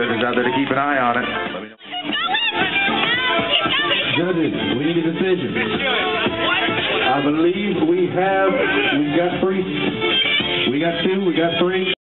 judges out there to keep an eye on it. Let me know. Judges, we need a decision. I believe we got 3. We got 2, we got 3.